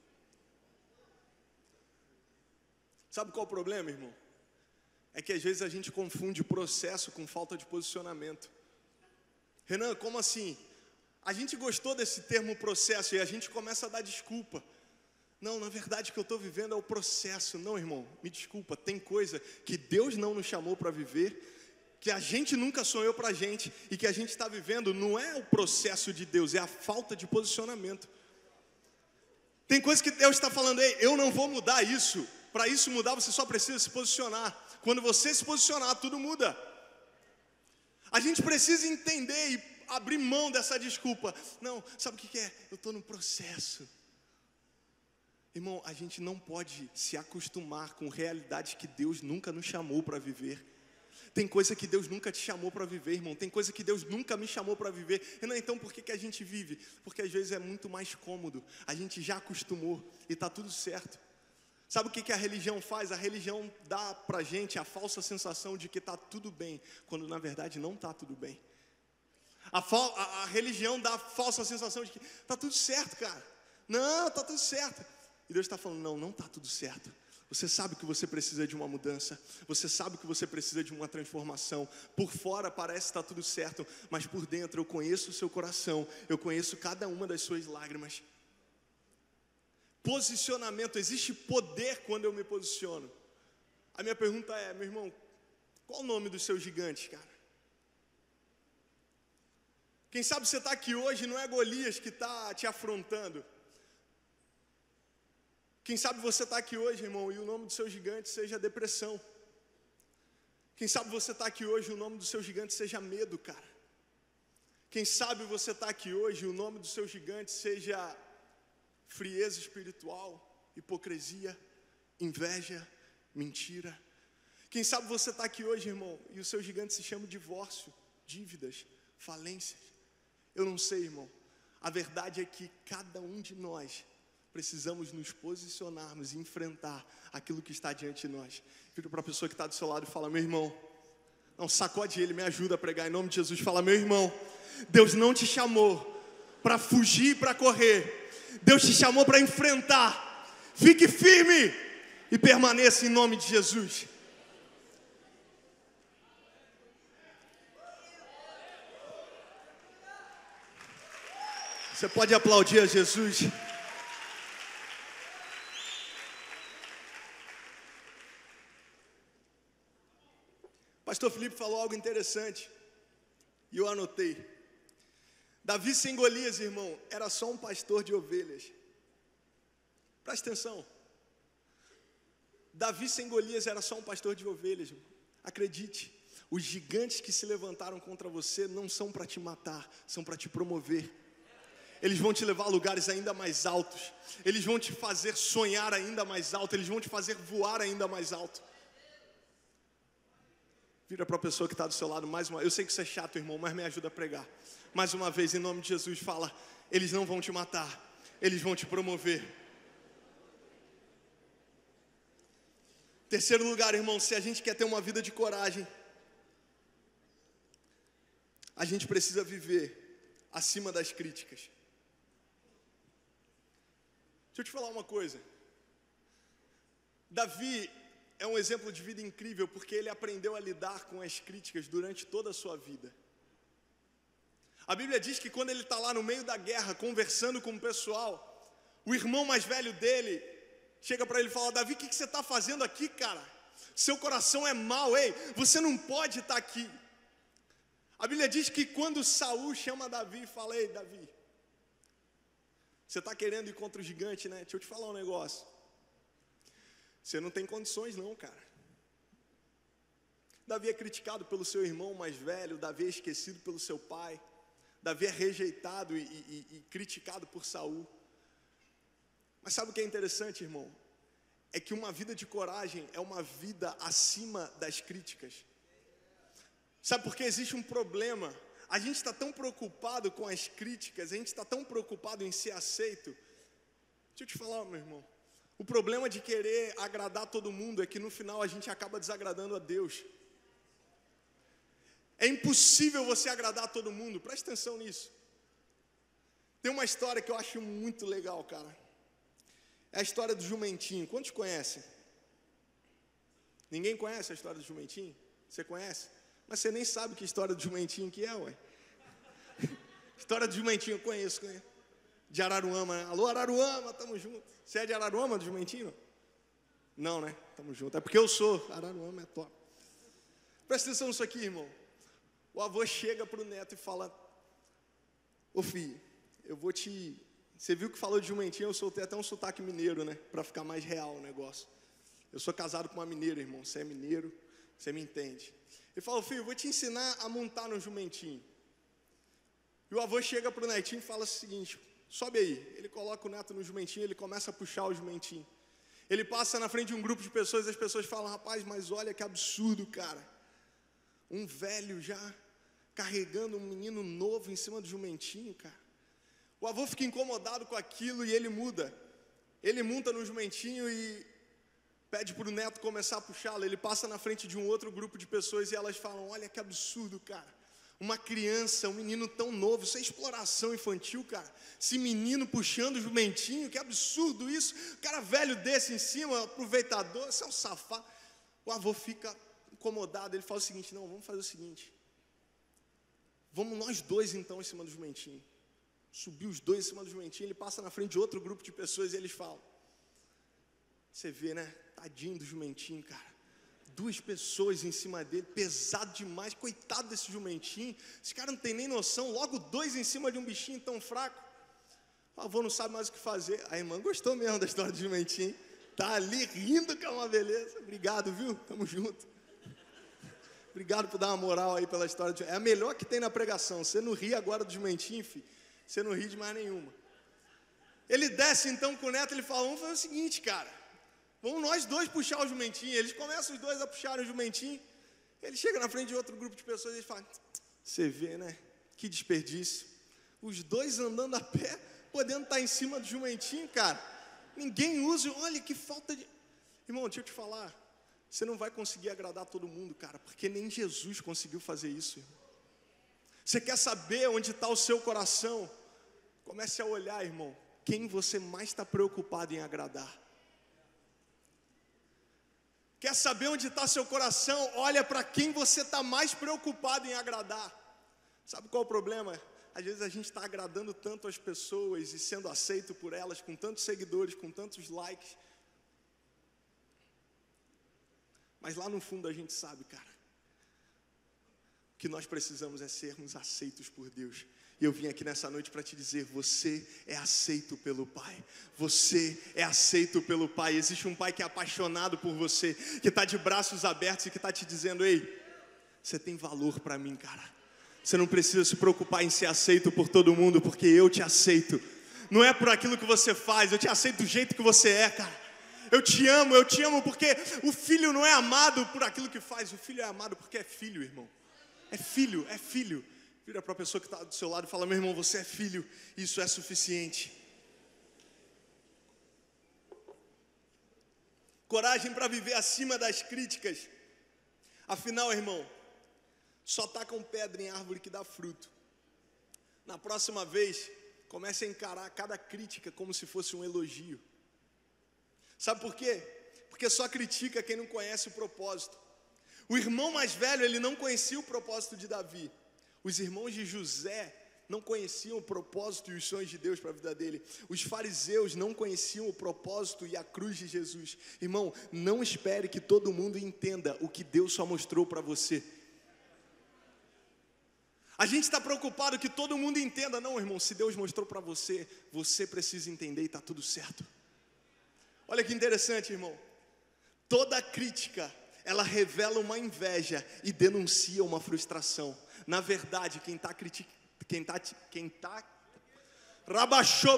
Sabe qual é o problema, irmão? É que às vezes a gente confunde processo com falta de posicionamento. Renan, como assim? A gente gostou desse termo processo e a gente começa a dar desculpa. Não, na verdade o que eu estou vivendo é o processo. Não, irmão, me desculpa, tem coisa que Deus não nos chamou para viver, que a gente nunca sonhou para a gente, e que a gente está vivendo não é o processo de Deus, é a falta de posicionamento. Tem coisa que Deus está falando: ei, eu não vou mudar isso. Para isso mudar, você só precisa se posicionar. Quando você se posicionar, tudo muda. A gente precisa entender e abrir mão dessa desculpa. Não, sabe o que é? Eu estou no processo. Irmão, a gente não pode se acostumar com realidades que Deus nunca nos chamou para viver. Tem coisa que Deus nunca te chamou para viver, irmão. Tem coisa que Deus nunca me chamou para viver. Renan, então por que que a gente vive? Porque às vezes é muito mais cômodo. A gente já acostumou e está tudo certo. Sabe o que que a religião faz? A religião dá para a gente a falsa sensação de que está tudo bem, quando na verdade não está tudo bem. A, a, a religião dá a falsa sensação de que está tudo certo, cara. Não, está tudo certo. E Deus está falando: não, não está tudo certo. Você sabe que você precisa de uma mudança. Você sabe que você precisa de uma transformação. Por fora parece estar tudo certo, mas por dentro eu conheço o seu coração. Eu conheço cada uma das suas lágrimas. Posicionamento, existe poder quando eu me posiciono. A minha pergunta é: meu irmão, qual o nome do seu gigante, cara? Quem sabe você está aqui hoje, não é Golias que está te afrontando. Quem sabe você está aqui hoje, irmão, e o nome do seu gigante seja depressão. Quem sabe você está aqui hoje e o nome do seu gigante seja medo, cara. Quem sabe você está aqui hoje e o nome do seu gigante seja frieza espiritual, hipocrisia, inveja, mentira. Quem sabe você está aqui hoje, irmão, e o seu gigante se chama divórcio, dívidas, falências. Eu não sei, irmão. A verdade é que cada um de nós precisamos nos posicionarmos e enfrentar aquilo que está diante de nós. Vira para a pessoa que está do seu lado e fala: meu irmão, não, sacode ele, me ajuda a pregar em nome de Jesus. Fala: meu irmão, Deus não te chamou para fugir e para correr. Deus te chamou para enfrentar. Fique firme e permaneça em nome de Jesus. Você pode aplaudir a Jesus? Felipe falou algo interessante, e eu anotei. Davi sem Golias, irmão, era só um pastor de ovelhas. Presta atenção. Davi sem Golias era só um pastor de ovelhas, irmão. Acredite, os gigantes que se levantaram contra você não são para te matar, são para te promover. Eles vão te levar a lugares ainda mais altos. Eles vão te fazer sonhar ainda mais alto. Eles vão te fazer voar ainda mais alto. Vira para a pessoa que está do seu lado mais uma vez. Eu sei que isso é chato, irmão, mas me ajuda a pregar. Mais uma vez, em nome de Jesus, fala: eles não vão te matar, eles vão te promover. Terceiro lugar, irmão, se a gente quer ter uma vida de coragem, a gente precisa viver acima das críticas. Deixa eu te falar uma coisa. Davi é um exemplo de vida incrível porque ele aprendeu a lidar com as críticas durante toda a sua vida. A Bíblia diz que quando ele está lá no meio da guerra, conversando com o pessoal, o irmão mais velho dele chega para ele e fala: Davi, o que, que você está fazendo aqui, cara? Seu coração é mau, ei, você não pode estar aqui. A Bíblia diz que quando Saul chama Davi e fala: ei, Davi, você está querendo ir contra o gigante, né? Deixa eu te falar um negócio. Você não tem condições não, cara. Davi é criticado pelo seu irmão mais velho, Davi é esquecido pelo seu pai, Davi é rejeitado e, e, e criticado por Saul. Mas sabe o que é interessante, irmão? É que uma vida de coragem é uma vida acima das críticas. Sabe por que existe um problema? A gente está tão preocupado com as críticas, a gente está tão preocupado em ser aceito. Deixa eu te falar, meu irmão. O problema de querer agradar todo mundo é que no final a gente acaba desagradando a Deus. É impossível você agradar todo mundo, presta atenção nisso. Tem uma história que eu acho muito legal, cara. É a história do jumentinho. Quantos conhecem? Ninguém conhece a história do jumentinho? Você conhece? Mas você nem sabe que história do jumentinho que é, ué. História do jumentinho eu conheço, conheço. De Araruama, né? Alô, Araruama, tamo junto. Você é de Araruama, do jumentinho? Não, né? Tamo junto. É porque eu sou. Araruama é top. Presta atenção nisso aqui, irmão. O avô chega pro neto e fala: ô filho, eu vou te... Você viu que falou de jumentinho, eu soltei até um sotaque mineiro, né? Pra ficar mais real o negócio. Eu sou casado com uma mineira, irmão. Você é mineiro, você me entende. Ele fala: filho, eu vou te ensinar a montar no jumentinho. E o avô chega pro netinho e fala o seguinte: sobe aí. Ele coloca o neto no jumentinho, ele começa a puxar o jumentinho. Ele passa na frente de um grupo de pessoas e as pessoas falam: rapaz, mas olha que absurdo, cara. Um velho já carregando um menino novo em cima do jumentinho, cara. O avô fica incomodado com aquilo e ele muda. Ele monta no jumentinho e pede para o neto começar a puxá-lo. Ele passa na frente de um outro grupo de pessoas e elas falam: olha que absurdo, cara. Uma criança, um menino tão novo, isso é exploração infantil, cara. Esse menino puxando o jumentinho, que absurdo isso. O cara velho desse em cima, aproveitador, isso é um safado. O avô fica incomodado, ele fala o seguinte: não, vamos fazer o seguinte. Vamos nós dois então em cima do jumentinho. Subir os dois em cima do jumentinho, ele passa na frente de outro grupo de pessoas e eles falam: você vê, né? Tadinho do jumentinho, cara. Duas pessoas em cima dele, pesado demais, coitado desse jumentinho. Esse cara não tem nem noção, logo dois em cima de um bichinho tão fraco. O avô não sabe mais o que fazer. A irmã gostou mesmo da história do jumentinho. Tá ali rindo, que é uma beleza. Obrigado, viu? Tamo junto. Obrigado por dar uma moral aí pela história. De... É a melhor que tem na pregação. Você não ri agora do jumentinho, filho. Você não ri de mais nenhuma. Ele desce então com o neto, ele fala: vamos fazer o seguinte, cara. Vamos nós dois puxar o jumentinho. Eles começam os dois a puxar o jumentinho. Ele chega na frente de outro grupo de pessoas e ele fala: você vê, né? Que desperdício. Os dois andando a pé, podendo estar em cima do jumentinho, cara. Ninguém usa. Olha que falta de... Irmão, deixa eu te falar. Você não vai conseguir agradar todo mundo, cara, porque nem Jesus conseguiu fazer isso, irmão. Você quer saber onde está o seu coração? Comece a olhar, irmão. Quem você mais está preocupado em agradar? Quer saber onde está seu coração? Olha para quem você está mais preocupado em agradar. Sabe qual é o problema? Às vezes a gente está agradando tanto as pessoas e sendo aceito por elas, com tantos seguidores, com tantos likes. Mas lá no fundo a gente sabe, cara, O que nós precisamos é sermos aceitos por Deus. E eu vim aqui nessa noite para te dizer, você é aceito pelo Pai. Você é aceito pelo Pai. Existe um Pai que é apaixonado por você, que está de braços abertos e que está te dizendo, ei, você tem valor para mim, cara. Você não precisa se preocupar em ser aceito por todo mundo, porque eu te aceito. Não é por aquilo que você faz, eu te aceito do jeito que você é, cara. Eu te amo, eu te amo porque o filho não é amado por aquilo que faz, o filho é amado porque é filho, irmão. É filho, é filho. Vira para a pessoa que está do seu lado e fala, meu irmão, você é filho, isso é suficiente. Coragem para viver acima das críticas. Afinal, irmão, só tacam pedra em árvore que dá fruto. Na próxima vez, comece a encarar cada crítica como se fosse um elogio. Sabe por quê? Porque só critica quem não conhece o propósito. O irmão mais velho, ele não conhecia o propósito de Davi. Os irmãos de José não conheciam o propósito e os sonhos de Deus para a vida dele. Os fariseus não conheciam o propósito e a cruz de Jesus. Irmão, não espere que todo mundo entenda o que Deus só mostrou para você. A gente está preocupado que todo mundo entenda. Não, irmão, se Deus mostrou para você, você precisa entender e está tudo certo. Olha que interessante, irmão. Toda crítica, ela revela uma inveja e denuncia uma frustração. Na verdade, quem está criticando, quem está, quem está, rabachou,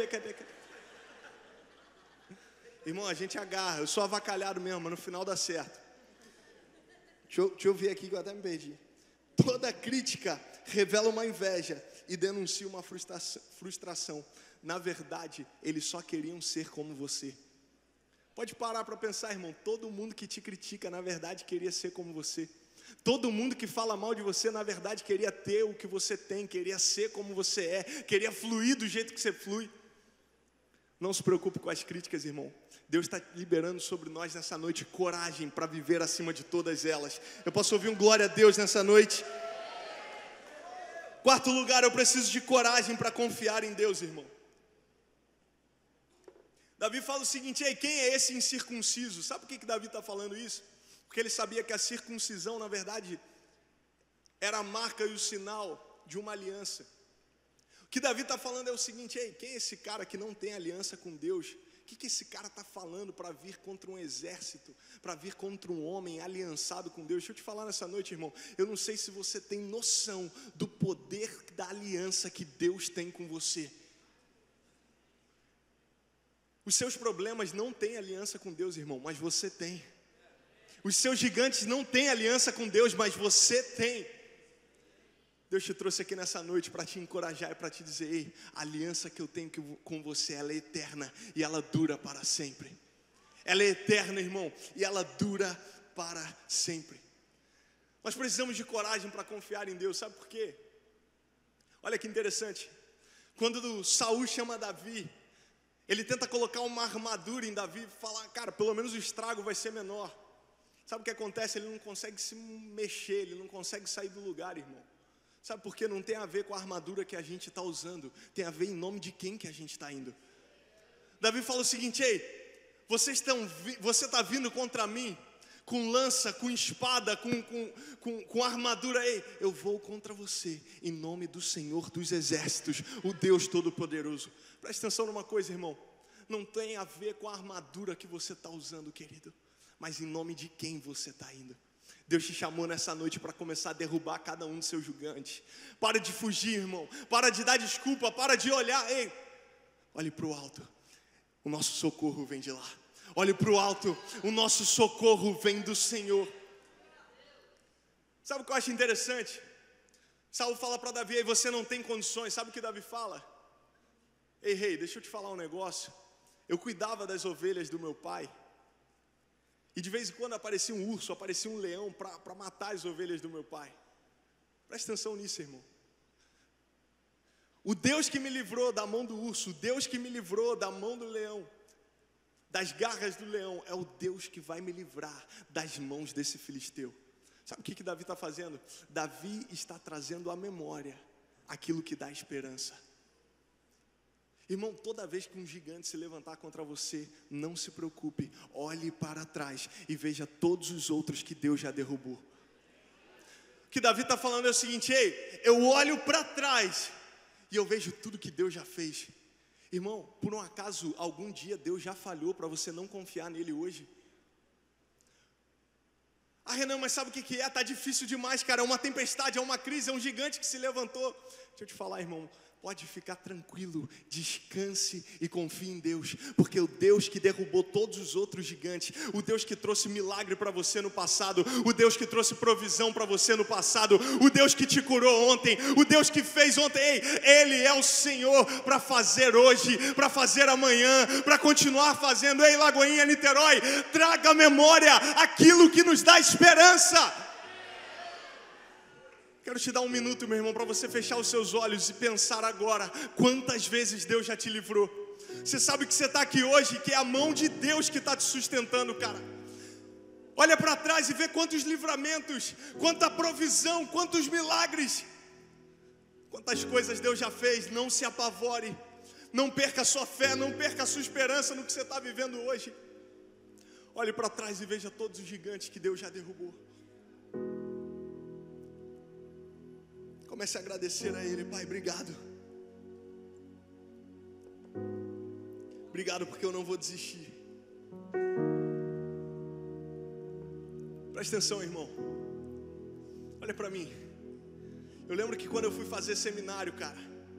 irmão, a gente agarra, eu sou avacalhado mesmo, mas no final dá certo. Deixa eu, deixa eu ver aqui que eu até me perdi. Toda crítica revela uma inveja e denuncia uma frustração, frustração. Na verdade, eles só queriam ser como você. Pode parar para pensar, irmão, todo mundo que te critica, na verdade, queria ser como você. Todo mundo que fala mal de você, na verdade, queria ter o que você tem, queria ser como você é, queria fluir do jeito que você flui. Não se preocupe com as críticas, irmão. Deus está liberando sobre nós nessa noite coragem para viver acima de todas elas. Eu posso ouvir um glória a Deus nessa noite? Quarto lugar, eu preciso de coragem para confiar em Deus, irmão. Davi fala o seguinte, ei, quem é esse incircunciso? Sabe por que, que Davi está falando isso? Porque ele sabia que a circuncisão, na verdade, era a marca e o sinal de uma aliança. O que Davi está falando é o seguinte, ei, quem é esse cara que não tem aliança com Deus? O que, que esse cara está falando para vir contra um exército, para vir contra um homem aliançado com Deus? Deixa eu te falar nessa noite, irmão, eu não sei se você tem noção do poder da aliança que Deus tem com você. Os seus problemas não têm aliança com Deus, irmão, mas você tem. Os seus gigantes não têm aliança com Deus, mas você tem. Deus te trouxe aqui nessa noite para te encorajar e para te dizer, ei, a aliança que eu tenho com você, ela é eterna e ela dura para sempre. Ela é eterna, irmão, e ela dura para sempre. Nós precisamos de coragem para confiar em Deus, sabe por quê? Olha que interessante. Quando Saul chama Davi, ele tenta colocar uma armadura em Davi e falar, cara, pelo menos o estrago vai ser menor. Sabe o que acontece? Ele não consegue se mexer, ele não consegue sair do lugar, irmão. Sabe por quê? Não tem a ver com a armadura que a gente está usando, tem a ver em nome de quem que a gente está indo. Davi fala o seguinte, ei, vocês estão, você está vindo contra mim, com lança, com espada, com, com, com, com armadura, ei, eu vou contra você, em nome do Senhor dos Exércitos, o Deus Todo-Poderoso. Presta atenção numa coisa, irmão, não tem a ver com a armadura que você está usando, querido, mas em nome de quem você está indo. Deus te chamou nessa noite para começar a derrubar cada um dos seus gigantes. Para de fugir, irmão, para de dar desculpa, para de olhar, ei, olhe para o alto, o nosso socorro vem de lá. Olhe para o alto, o nosso socorro vem do Senhor. Sabe o que eu acho interessante? Saul fala para Davi, ei, você não tem condições. Sabe o que Davi fala? Ei, rei, deixa eu te falar um negócio. Eu cuidava das ovelhas do meu pai. E de vez em quando aparecia um urso, aparecia um leão para matar as ovelhas do meu pai. Presta atenção nisso, irmão. O Deus que me livrou da mão do urso, o Deus que me livrou da mão do leão, das garras do leão, é o Deus que vai me livrar das mãos desse filisteu. Sabe o que, que Davi está fazendo? Davi está trazendo à memória aquilo que dá esperança. Irmão, toda vez que um gigante se levantar contra você, não se preocupe, olhe para trás e veja todos os outros que Deus já derrubou. O que Davi está falando é o seguinte: ei, eu olho para trás e eu vejo tudo que Deus já fez. Irmão, por um acaso, algum dia Deus já falhou para você não confiar nele hoje? Ah, Renan, mas sabe o que que é? Está difícil demais, cara, é uma tempestade, é uma crise, é um gigante que se levantou. Deixa eu te falar, irmão, pode ficar tranquilo, descanse e confie em Deus, porque o Deus que derrubou todos os outros gigantes, o Deus que trouxe milagre para você no passado, o Deus que trouxe provisão para você no passado, o Deus que te curou ontem, o Deus que fez ontem, ei, Ele é o Senhor para fazer hoje, para fazer amanhã, para continuar fazendo. Ei, Lagoinha, Niterói, traga à memória aquilo que nos dá esperança. Quero te dar um minuto, meu irmão, para você fechar os seus olhos e pensar agora quantas vezes Deus já te livrou. Você sabe que você está aqui hoje, que é a mão de Deus que está te sustentando, cara. Olha para trás e vê quantos livramentos, quanta provisão, quantos milagres, quantas coisas Deus já fez. Não se apavore, não perca a sua fé, não perca a sua esperança no que você está vivendo hoje. Olhe para trás e veja todos os gigantes que Deus já derrubou. Comece a agradecer a Ele. Pai, obrigado. Obrigado porque eu não vou desistir. Presta atenção, irmão. Olha para mim. Eu lembro que quando eu fui fazer seminário, cara,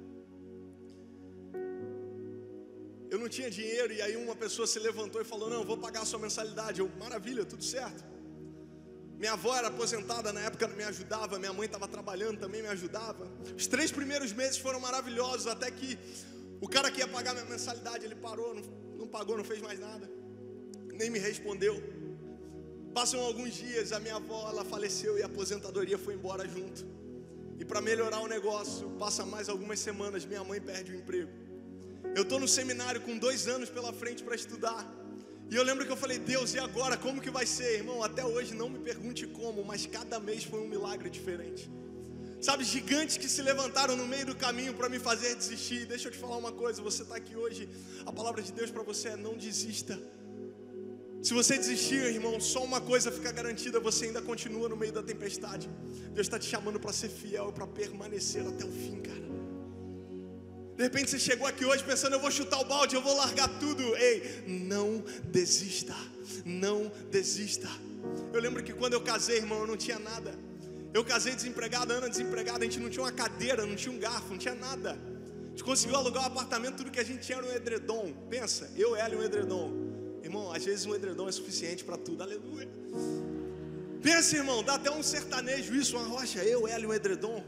eu não tinha dinheiro, e aí uma pessoa se levantou e falou: não, eu vou pagar a sua mensalidade. Eu, maravilha, tudo certo. Minha avó era aposentada, na época me ajudava, minha mãe estava trabalhando, também me ajudava. Os três primeiros meses foram maravilhosos, até que o cara que ia pagar minha mensalidade, ele parou, não, não pagou, não fez mais nada, nem me respondeu. Passam alguns dias, a minha avó, ela faleceu e a aposentadoria foi embora junto. E para melhorar o negócio, passa mais algumas semanas, minha mãe perde o emprego. Eu estou no seminário com dois anos pela frente para estudar. E eu lembro que eu falei: Deus, e agora? Como que vai ser? Irmão, até hoje não me pergunte como, mas cada mês foi um milagre diferente. Sabe, gigantes que se levantaram no meio do caminho para me fazer desistir. Deixa eu te falar uma coisa, você está aqui hoje, a palavra de Deus para você é: não desista. Se você desistir, irmão, só uma coisa fica garantida: você ainda continua no meio da tempestade. Deus está te chamando para ser fiel, para permanecer até o fim, cara. De repente você chegou aqui hoje pensando: eu vou chutar o balde, eu vou largar tudo. Ei, não desista, não desista. Eu lembro que quando eu casei, irmão, eu não tinha nada. Eu casei desempregado, Ana desempregada, a gente não tinha uma cadeira, não tinha um garfo, não tinha nada. A gente conseguiu alugar um apartamento, tudo que a gente tinha era um edredom. Pensa, eu, ela e um edredom. Irmão, às vezes um edredom é suficiente para tudo, aleluia. Pensa, irmão, dá até um sertanejo isso, uma rocha, eu, ela e um edredom.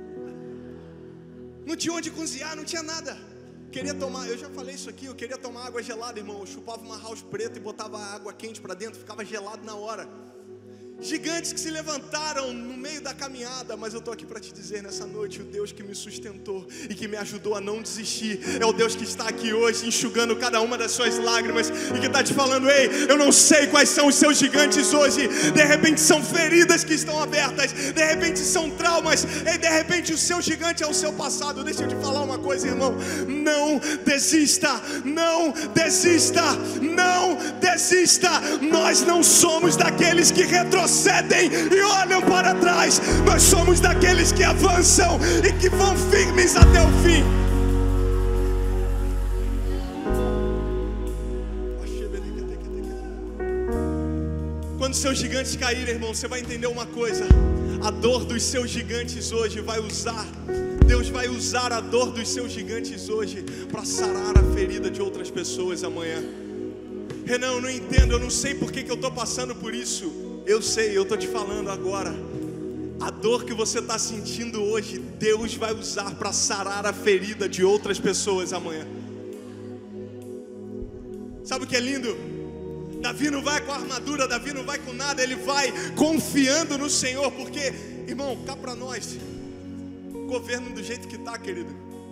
Não tinha onde cozinhar, não tinha nada. Queria tomar, eu já falei isso aqui, eu queria tomar água gelada, irmão. Eu chupava uma house preta e botava água quente para dentro, ficava gelado na hora. Gigantes que se levantaram no meio da caminhada, mas eu estou aqui para te dizer nessa noite: o Deus que me sustentou e que me ajudou a não desistir é o Deus que está aqui hoje enxugando cada uma das suas lágrimas e que está te falando: ei, eu não sei quais são os seus gigantes hoje. De repente são feridas que estão abertas, de repente são traumas, e de repente o seu gigante é o seu passado. Deixa eu te falar uma coisa, irmão: não desista, não desista, não desista. Nós não somos daqueles que retrocedem e olham para trás. Nós somos daqueles que avançam e que vão firmes até o fim. Quando seus gigantes caírem, irmão, você vai entender uma coisa: a dor dos seus gigantes hoje vai usar Deus vai usar a dor dos seus gigantes hoje para sarar a ferida de outras pessoas amanhã. Renan, eu não entendo, eu não sei por que, que eu estou passando por isso. Eu sei, eu estou te falando agora. A dor que você está sentindo hoje, Deus vai usar para sarar a ferida de outras pessoas amanhã. Sabe o que é lindo? Davi não vai com a armadura, Davi não vai com nada, ele vai confiando no Senhor. Porque, irmão, cá para nós, o governo do jeito que está, querido,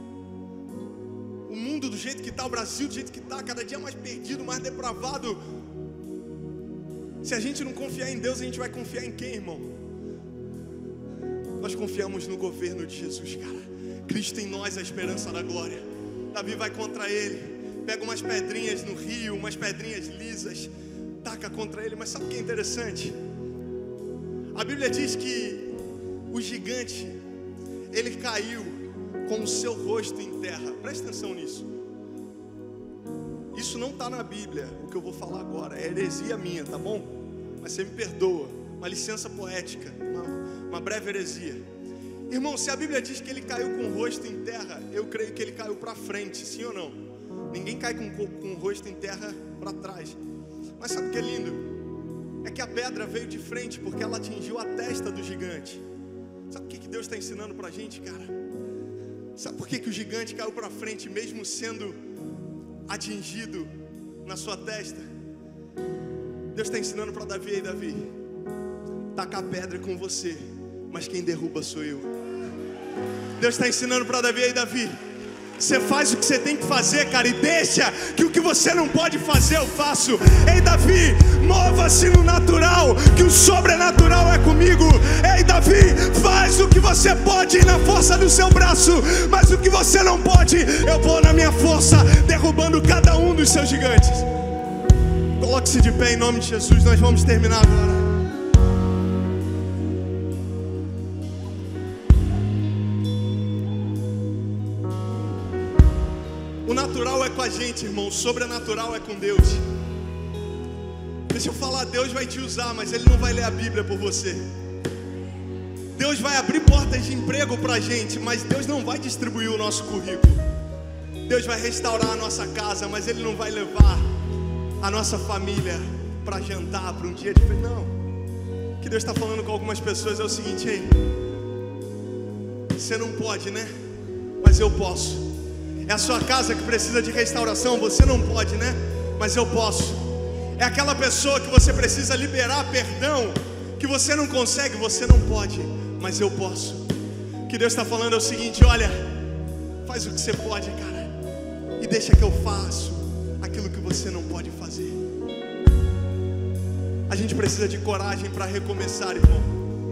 o mundo do jeito que está, o Brasil do jeito que está, cada dia mais perdido, mais depravado. Se a gente não confiar em Deus, a gente vai confiar em quem, irmão? Nós confiamos no governo de Jesus, cara. Cristo em nós, a esperança da glória. Davi vai contra ele, pega umas pedrinhas no rio, umas pedrinhas lisas, taca contra ele. Mas sabe o que é interessante? A Bíblia diz que o gigante, ele caiu com o seu rosto em terra. Presta atenção nisso. Isso não está na Bíblia, o que eu vou falar agora. É heresia minha, tá bom? Mas você me perdoa. Uma licença poética, uma, uma breve heresia. Irmão, se a Bíblia diz que ele caiu com o rosto em terra, eu creio que ele caiu para frente, sim ou não? Ninguém cai com, com o rosto em terra para trás. Mas sabe o que é lindo? É que a pedra veio de frente, porque ela atingiu a testa do gigante. Sabe o que Deus está ensinando para a gente, cara? Sabe por que, que o gigante caiu para frente, mesmo sendo atingido na sua testa? Deus está ensinando para Davi: ei Davi, taca a pedra com você, mas quem derruba sou eu. Deus está ensinando para Davi: ei Davi, você faz o que você tem que fazer, cara, e deixa que o que você não pode fazer eu faço. Ei Davi, mova-se no natural, que o sobrenatural é comigo. Ei Davi, faz o que você pode na força do seu braço, mas o que você não pode, eu vou na minha força, derrubando cada um dos seus gigantes. Coloque-se de pé em nome de Jesus, nós vamos terminar agora. O natural é com a gente, irmão. O sobrenatural é com Deus. Deixa eu falar, Deus vai te usar, mas Ele não vai ler a Bíblia por você. Deus vai abrir portas de emprego pra gente, mas Deus não vai distribuir o nosso currículo. Deus vai restaurar a nossa casa, mas Ele não vai levar a nossa família para jantar, para um dia de festa. Não. O que Deus está falando com algumas pessoas é o seguinte: ei, você não pode, né? Mas eu posso. É a sua casa que precisa de restauração, você não pode, né? Mas eu posso. É aquela pessoa que você precisa liberar perdão, que você não consegue, você não pode, mas eu posso. O que Deus está falando é o seguinte: olha, faz o que você pode, cara, e deixa que eu faço aquilo que você não pode fazer. A gente precisa de coragem para recomeçar, irmão.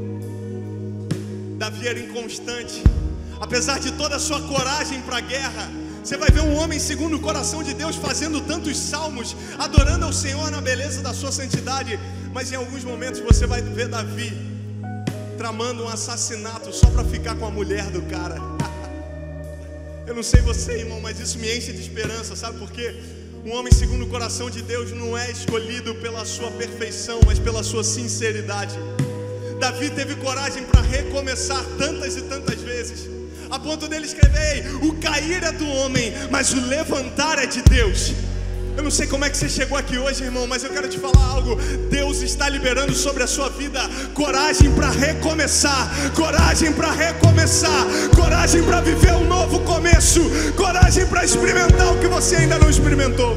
Davi era inconstante. Apesar de toda a sua coragem para a guerra, você vai ver um homem segundo o coração de Deus fazendo tantos salmos, adorando ao Senhor na beleza da sua santidade. Mas em alguns momentos você vai ver Davi tramando um assassinato só para ficar com a mulher do cara. Eu não sei você, irmão, mas isso me enche de esperança. Sabe por quê? Um homem segundo o coração de Deus não é escolhido pela sua perfeição, mas pela sua sinceridade. Davi teve coragem para recomeçar tantas e tantas vezes, a ponto dele escrever: o cair é do homem, mas o levantar é de Deus. Eu não sei como é que você chegou aqui hoje, irmão, mas eu quero te falar algo. Deus está liberando sobre a sua vida coragem para recomeçar, coragem para recomeçar, coragem para viver um novo começo, coragem para experimentar o que você ainda não experimentou.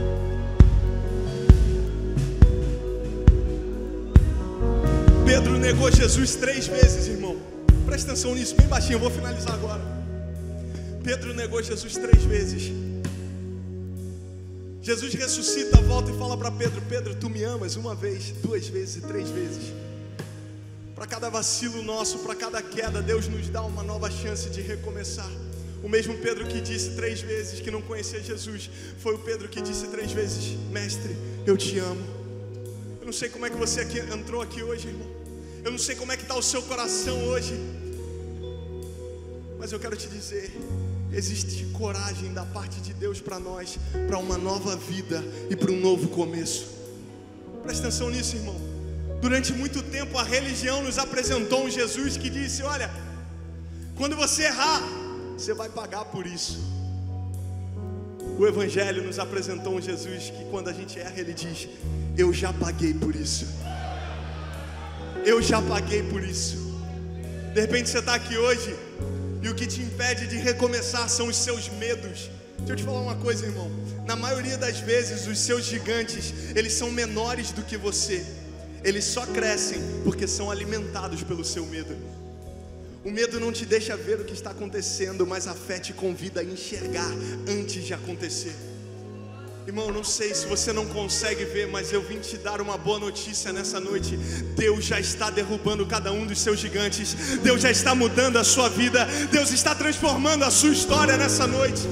Pedro negou Jesus três vezes, irmão. Presta atenção nisso, bem baixinho, eu vou finalizar agora. Pedro negou Jesus três vezes. Jesus ressuscita, volta e fala para Pedro: Pedro, tu me amas uma vez, duas vezes e três vezes. Para cada vacilo nosso, para cada queda, Deus nos dá uma nova chance de recomeçar. O mesmo Pedro que disse três vezes que não conhecia Jesus, foi o Pedro que disse três vezes: Mestre, eu te amo. Eu não sei como é que você aqui, entrou aqui hoje, irmão. Eu não sei como é que está o seu coração hoje, mas eu quero te dizer: existe coragem da parte de Deus para nós, para uma nova vida e para um novo começo. Presta atenção nisso, irmão. Durante muito tempo a religião nos apresentou um Jesus que disse: olha, quando você errar, você vai pagar por isso. O Evangelho nos apresentou um Jesus que quando a gente erra, ele diz: eu já paguei por isso. Eu já paguei por isso. De repente você está aqui hoje e o que te impede de recomeçar são os seus medos. Deixa eu te falar uma coisa, irmão. Na maioria das vezes os seus gigantes, eles são menores do que você. Eles só crescem porque são alimentados pelo seu medo. O medo não te deixa ver o que está acontecendo, mas a fé te convida a enxergar antes de acontecer. Irmão, não sei se você não consegue ver, mas eu vim te dar uma boa notícia nessa noite. Deus já está derrubando cada um dos seus gigantes. Deus já está mudando a sua vida. Deus está transformando a sua história nessa noite.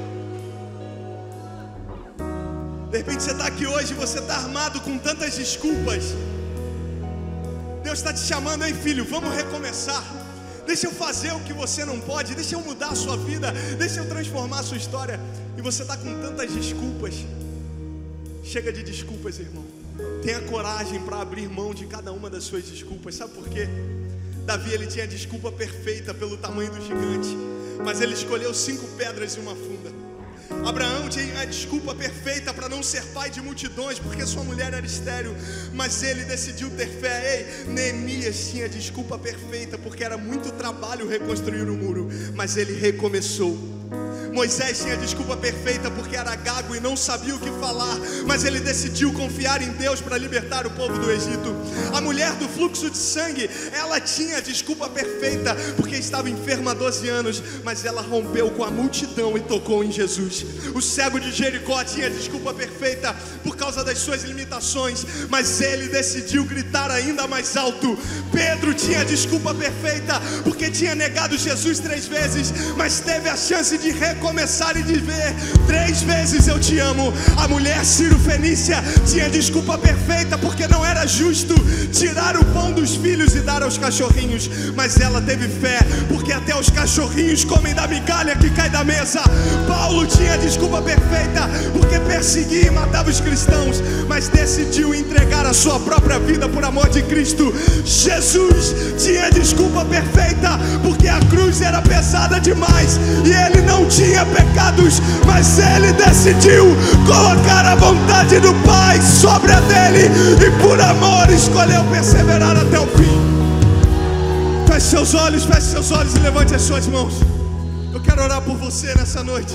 De repente você está aqui hoje e você está armado com tantas desculpas. Deus está te chamando: ei filho, vamos recomeçar. deixa eu fazer o que você não pode, deixa eu mudar a sua vida, deixa eu transformar a sua história. E você está com tantas desculpas. Chega de desculpas, irmão. Tenha coragem para abrir mão de cada uma das suas desculpas. Sabe por quê? Davi, ele tinha a desculpa perfeita pelo tamanho do gigante, mas ele escolheu cinco pedras e uma funda. Abraão tinha a desculpa perfeita para não ser pai de multidões, porque sua mulher era estéril, mas ele decidiu ter fé. Ei, Neemias tinha a desculpa perfeita, porque era muito trabalho reconstruir o muro, mas ele recomeçou. Moisés tinha a desculpa perfeita, porque era gago e não sabia o que falar, mas ele decidiu confiar em Deus para libertar o povo do Egito. A mulher do fluxo de sangue, ela tinha a desculpa perfeita, porque estava enferma há doze anos, mas ela rompeu com a multidão e tocou em Jesus. O cego de Jericó tinha a desculpa perfeita por causa das suas limitações, mas ele decidiu gritar ainda mais alto. Pedro tinha a desculpa perfeita, porque tinha negado Jesus três vezes, mas teve a chance de recomeçar começar e dizer três vezes eu te amo. A mulher Ciro-fenícia tinha desculpa perfeita, porque não era justo tirar o pão dos filhos e dar aos cachorrinhos, mas ela teve fé, porque até os cachorrinhos comem da migalha que cai da mesa. Paulo tinha desculpa perfeita, porque perseguia e matava os cristãos, mas decidiu entregar a sua própria vida por amor de Cristo. Jesus tinha desculpa perfeita, porque a cruz era pesada demais e ele não tinha pecados, mas ele decidiu colocar a vontade do Pai sobre a dele, e por amor escolheu perseverar até o fim. Feche seus olhos, feche seus olhos e levante as suas mãos. Eu quero orar por você nessa noite.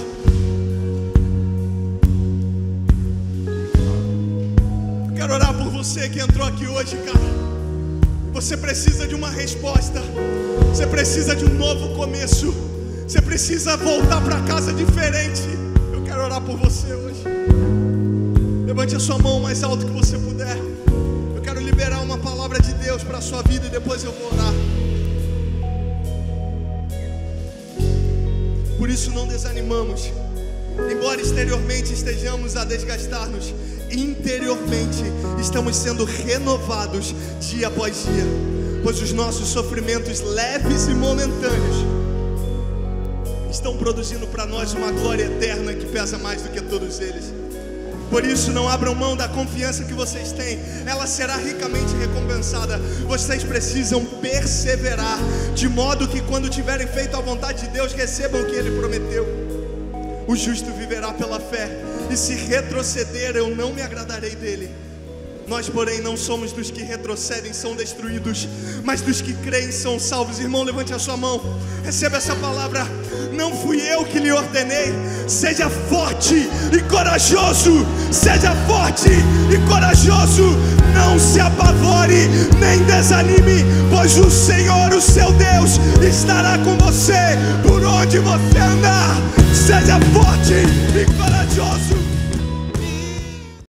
Eu quero orar por você que entrou aqui hoje, cara. Você precisa de uma resposta, você precisa de um novo começo, você precisa voltar para casa diferente. Eu quero orar por você hoje. Levante a sua mão o mais alto que você puder. Eu quero liberar uma palavra de Deus para a sua vida e depois eu vou orar. Por isso não desanimamos. Embora exteriormente estejamos a desgastar-nos, interiormente estamos sendo renovados dia após dia, pois os nossos sofrimentos leves e momentâneos estão produzindo para nós uma glória eterna que pesa mais do que todos eles. Por isso não abram mão da confiança que vocês têm, ela será ricamente recompensada. Vocês precisam perseverar, de modo que quando tiverem feito a vontade de Deus, recebam o que Ele prometeu. O justo viverá pela fé, e se retroceder eu não me agradarei dele. Nós, porém, não somos dos que retrocedem, são destruídos, mas dos que creem, são salvos. Irmão, levante a sua mão, receba essa palavra. Não fui eu que lhe ordenei. Seja forte e corajoso. Seja forte e corajoso. Não se apavore, nem desanime, pois o Senhor, o seu Deus, estará com você por onde você andar. Seja forte e corajoso.